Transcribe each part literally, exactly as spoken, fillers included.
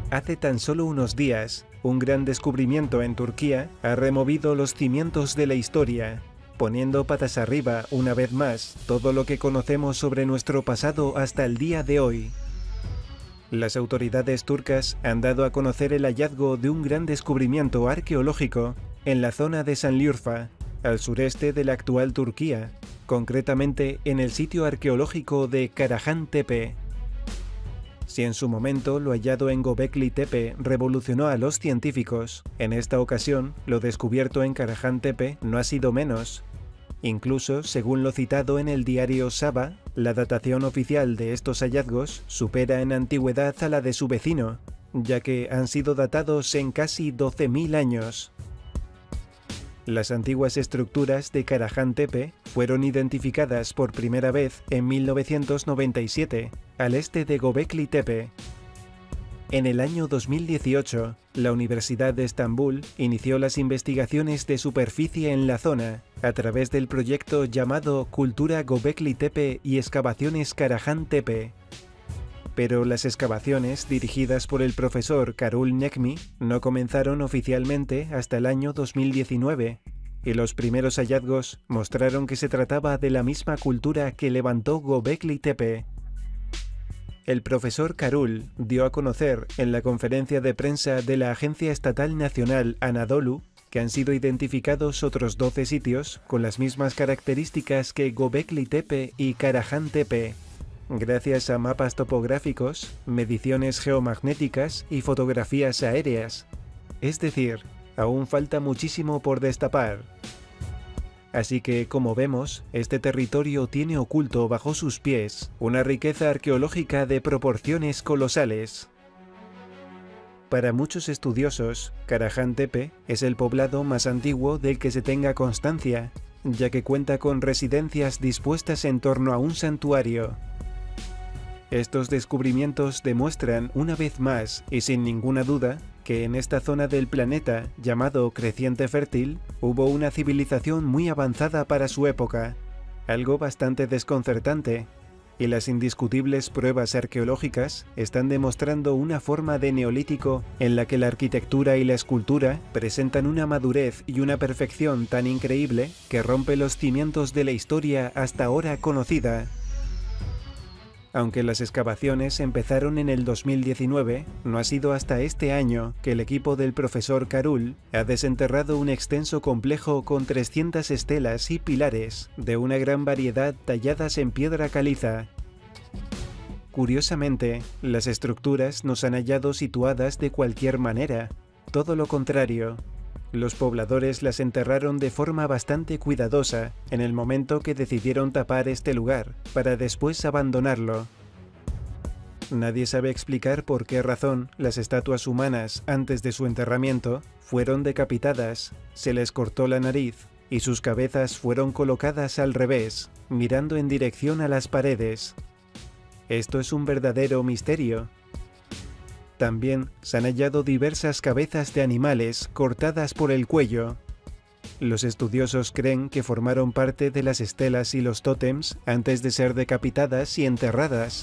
Hace tan solo unos días, un gran descubrimiento en Turquía ha removido los cimientos de la historia, poniendo patas arriba, una vez más, todo lo que conocemos sobre nuestro pasado hasta el día de hoy. Las autoridades turcas han dado a conocer el hallazgo de un gran descubrimiento arqueológico en la zona de Sanliurfa, al sureste de la actual Turquía, concretamente en el sitio arqueológico de Karahan Tepe. Si en su momento lo hallado en Göbekli Tepe revolucionó a los científicos, en esta ocasión lo descubierto en Karahan Tepe no ha sido menos. Incluso, según lo citado en el diario Sabah, la datación oficial de estos hallazgos supera en antigüedad a la de su vecino, ya que han sido datados en casi doce mil años. Las antiguas estructuras de Karahan Tepe fueron identificadas por primera vez en mil novecientos noventa y siete, al este de Göbekli Tepe. En el año dos mil dieciocho, la Universidad de Estambul inició las investigaciones de superficie en la zona, a través del proyecto llamado Cultura Göbekli Tepe y Excavaciones Karahan Tepe. Pero las excavaciones, dirigidas por el profesor Karul Necmi, no comenzaron oficialmente hasta el año dos mil diecinueve, y los primeros hallazgos mostraron que se trataba de la misma cultura que levantó Göbekli Tepe. El profesor Karul dio a conocer en la conferencia de prensa de la Agencia Estatal Nacional Anadolu que han sido identificados otros doce sitios con las mismas características que Göbekli Tepe y Karahan Tepe, gracias a mapas topográficos, mediciones geomagnéticas y fotografías aéreas. Es decir, aún falta muchísimo por destapar. Así que, como vemos, este territorio tiene oculto bajo sus pies una riqueza arqueológica de proporciones colosales. Para muchos estudiosos, Karahan Tepe es el poblado más antiguo del que se tenga constancia, ya que cuenta con residencias dispuestas en torno a un santuario. Estos descubrimientos demuestran una vez más, y sin ninguna duda, que en esta zona del planeta, llamado Creciente Fértil, hubo una civilización muy avanzada para su época, algo bastante desconcertante, y las indiscutibles pruebas arqueológicas están demostrando una forma de neolítico en la que la arquitectura y la escultura presentan una madurez y una perfección tan increíble que rompe los cimientos de la historia hasta ahora conocida. Aunque las excavaciones empezaron en el dos mil diecinueve, no ha sido hasta este año que el equipo del profesor Karul ha desenterrado un extenso complejo con trescientas estelas y pilares de una gran variedad talladas en piedra caliza. Curiosamente, las estructuras no se han hallado situadas de cualquier manera, todo lo contrario. Los pobladores las enterraron de forma bastante cuidadosa en el momento que decidieron tapar este lugar, para después abandonarlo. Nadie sabe explicar por qué razón las estatuas humanas antes de su enterramiento fueron decapitadas, se les cortó la nariz y sus cabezas fueron colocadas al revés, mirando en dirección a las paredes. Esto es un verdadero misterio. También se han hallado diversas cabezas de animales cortadas por el cuello. Los estudiosos creen que formaron parte de las estelas y los tótems antes de ser decapitadas y enterradas.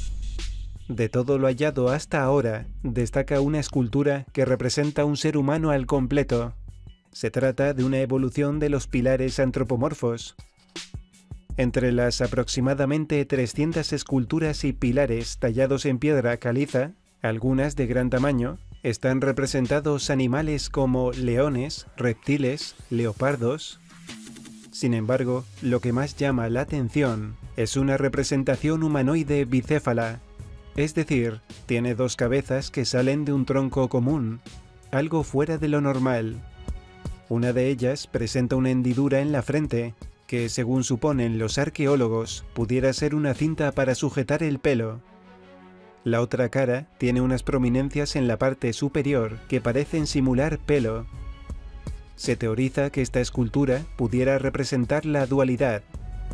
De todo lo hallado hasta ahora, destaca una escultura que representa un ser humano al completo. Se trata de una evolución de los pilares antropomorfos. Entre las aproximadamente trescientas esculturas y pilares tallados en piedra caliza, algunas de gran tamaño, están representados animales como leones, reptiles, leopardos. Sin embargo, lo que más llama la atención es una representación humanoide bicéfala, es decir, tiene dos cabezas que salen de un tronco común, algo fuera de lo normal. Una de ellas presenta una hendidura en la frente, que según suponen los arqueólogos, pudiera ser una cinta para sujetar el pelo. La otra cara tiene unas prominencias en la parte superior que parecen simular pelo. Se teoriza que esta escultura pudiera representar la dualidad.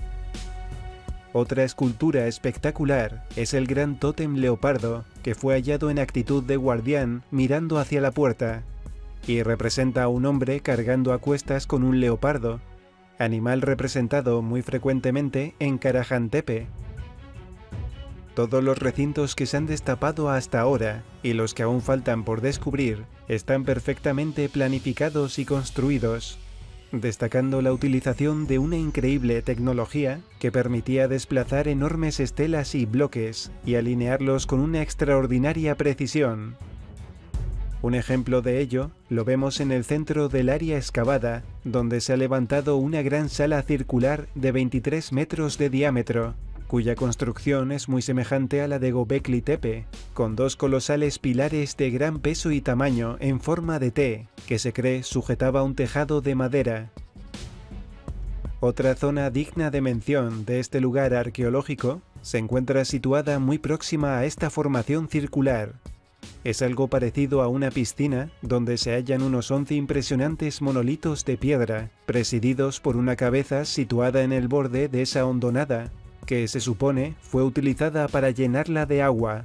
Otra escultura espectacular es el gran tótem leopardo, que fue hallado en actitud de guardián mirando hacia la puerta, y representa a un hombre cargando a cuestas con un leopardo, animal representado muy frecuentemente en Karahan Tepe. Todos los recintos que se han destapado hasta ahora, y los que aún faltan por descubrir, están perfectamente planificados y construidos, destacando la utilización de una increíble tecnología que permitía desplazar enormes estelas y bloques y alinearlos con una extraordinaria precisión. Un ejemplo de ello lo vemos en el centro del área excavada, donde se ha levantado una gran sala circular de veintitrés metros de diámetro, cuya construcción es muy semejante a la de Göbekli Tepe, con dos colosales pilares de gran peso y tamaño en forma de T, que se cree sujetaba un tejado de madera. Otra zona digna de mención de este lugar arqueológico se encuentra situada muy próxima a esta formación circular. Es algo parecido a una piscina donde se hallan unos once impresionantes monolitos de piedra, presididos por una cabeza situada en el borde de esa hondonada, que se supone fue utilizada para llenarla de agua.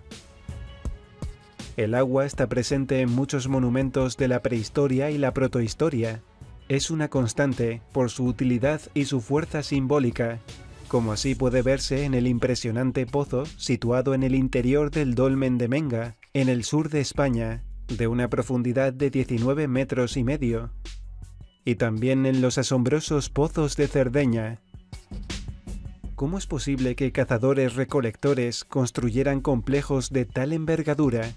El agua está presente en muchos monumentos de la prehistoria y la protohistoria. Es una constante por su utilidad y su fuerza simbólica, como así puede verse en el impresionante pozo situado en el interior del Dolmen de Menga, en el sur de España, de una profundidad de diecinueve metros y medio, y también en los asombrosos pozos de Cerdeña. ¿Cómo es posible que cazadores-recolectores construyeran complejos de tal envergadura?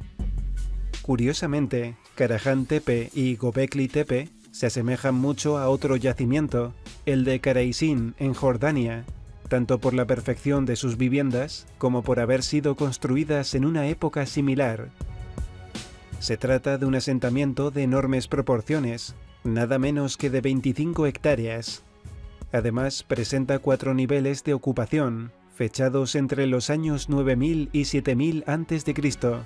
Curiosamente, Karahan Tepe y Göbekli Tepe se asemejan mucho a otro yacimiento, el de Karaisín en Jordania, tanto por la perfección de sus viviendas como por haber sido construidas en una época similar. Se trata de un asentamiento de enormes proporciones, nada menos que de veinticinco hectáreas. Además, presenta cuatro niveles de ocupación, fechados entre los años nueve mil y siete mil antes de Cristo.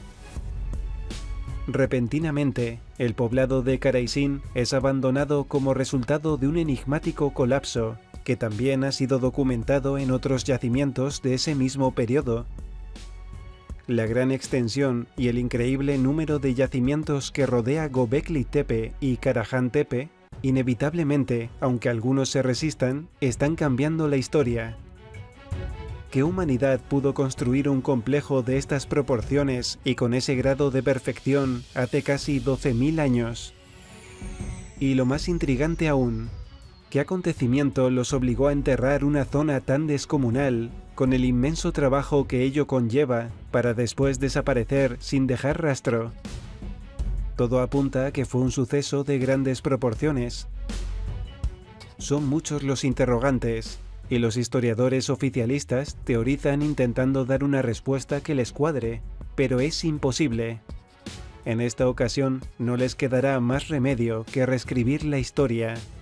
Repentinamente, el poblado de Karaisín es abandonado como resultado de un enigmático colapso, que también ha sido documentado en otros yacimientos de ese mismo periodo. La gran extensión y el increíble número de yacimientos que rodea Göbekli Tepe y Karahan Tepe, inevitablemente, aunque algunos se resistan, están cambiando la historia. ¿Qué humanidad pudo construir un complejo de estas proporciones y con ese grado de perfección hace casi doce mil años? Y lo más intrigante aún, ¿qué acontecimiento los obligó a enterrar una zona tan descomunal, con el inmenso trabajo que ello conlleva, para después desaparecer sin dejar rastro? Todo apunta a que fue un suceso de grandes proporciones. Son muchos los interrogantes, y los historiadores oficialistas teorizan intentando dar una respuesta que les cuadre, pero es imposible. En esta ocasión no les quedará más remedio que reescribir la historia.